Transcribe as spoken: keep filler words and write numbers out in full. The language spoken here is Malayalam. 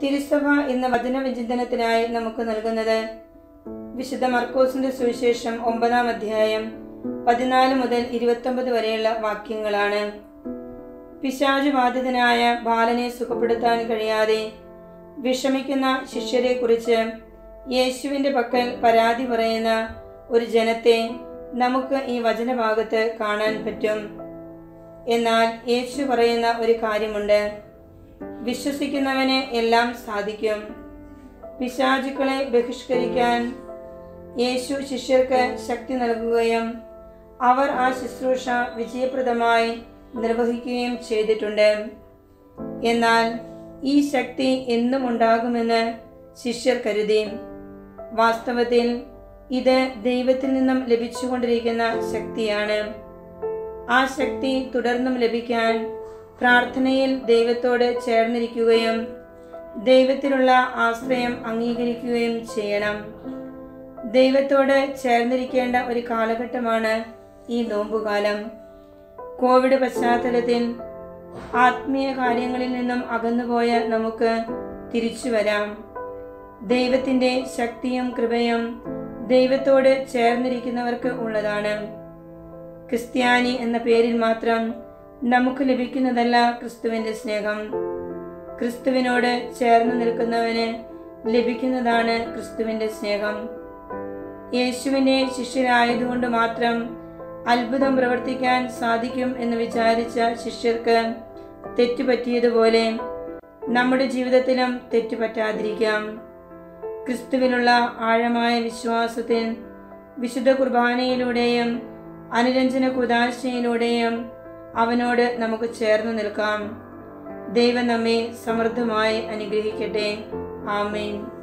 തിരുസഭ എന്ന വചനവിചിന്തനത്തിനായി നമുക്ക് നൽകുന്നത് വിശുദ്ധ മർക്കോസിന്റെ സുവിശേഷം ഒമ്പതാം അധ്യായം പതിനാല് മുതൽ ഇരുപത്തൊമ്പത് വരെയുള്ള വാക്യങ്ങളാണ്. പിശാചു ബാധിതനായ ബാലനെ സുഖപ്പെടുത്താൻ കഴിയാതെ വിഷമിക്കുന്ന ശിഷ്യരെ കുറിച്ച് യേശുവിന്റെ പക്കൽ പരാതി പറയുന്ന ഒരു ജനത്തെ നമുക്ക് ഈ വചനഭാഗത്ത് കാണാൻ പറ്റും. എന്നാൽ യേശു പറയുന്ന ഒരു കാര്യമുണ്ട്: വിശ്വസിക്കുന്നവന് എല്ലാം സാധിക്കും. പിശാചുക്കളെ ബഹിഷ്കരിക്കാൻ യേശു ശിഷ്യർക്ക് ശക്തി നൽകുകയും അവർ ആ ശുശ്രൂഷ വിജയപ്രദമായി നിർവഹിക്കുകയും ചെയ്തിട്ടുണ്ട്. എന്നാൽ ഈ ശക്തി എന്നും ഉണ്ടാകുമെന്ന് ശിഷ്യർ കരുതി. വാസ്തവത്തിൽ ഇത് ദൈവത്തിൽ നിന്നും ലഭിച്ചുകൊണ്ടിരിക്കുന്ന ശക്തിയാണ്. ആ ശക്തി തുടർന്നും ലഭിക്കാൻ പ്രാർത്ഥനയിൽ ദൈവത്തോട് ചേർന്നിരിക്കുകയും ദൈവത്തിലുള്ള ആശ്രയം അംഗീകരിക്കുകയും ചെയ്യണം. ദൈവത്തോട് ചേർന്നിരിക്കേണ്ട ഒരു കാലഘട്ടമാണ് ഈ നോമ്പുകാലം. കോവിഡ് പശ്ചാത്തലത്തിൽ ആത്മീയ കാര്യങ്ങളിൽ നിന്നും അകന്നുപോയ നമുക്ക് തിരിച്ചു വരാം. ദൈവത്തിൻ്റെ ശക്തിയും കൃപയും ദൈവത്തോട് ചേർന്നിരിക്കുന്നവർക്ക് ഉള്ളതാണ്. ക്രിസ്ത്യാനി എന്ന പേരിൽ മാത്രം നമുക്ക് ലഭിക്കുന്നതല്ല ക്രിസ്തുവിൻ്റെ സ്നേഹം. ക്രിസ്തുവിനോട് ചേർന്ന് നിൽക്കുന്നവന് ലഭിക്കുന്നതാണ് ക്രിസ്തുവിൻ്റെ സ്നേഹം. യേശുവിൻ്റെ ശിഷ്യരായതുകൊണ്ട് മാത്രം അത്ഭുതം പ്രവർത്തിക്കാൻ സാധിക്കും എന്ന് വിചാരിച്ച ശിഷ്യർക്ക് തെറ്റുപറ്റിയതുപോലെ നമ്മുടെ ജീവിതത്തിലും തെറ്റുപറ്റാതിരിക്കാം. ക്രിസ്തുവിലുള്ള ആഴമായ വിശ്വാസത്തിൽ വിശുദ്ധ കുർബാനയിലൂടെയും അനുരഞ്ജന കുദാശയിലൂടെയും അവനോട് നമുക്ക് ചേർന്ന് നിൽക്കാം. ദൈവം നമ്മെ സമൃദ്ധമായി അനുഗ്രഹിക്കട്ടെ. ആമേൻ.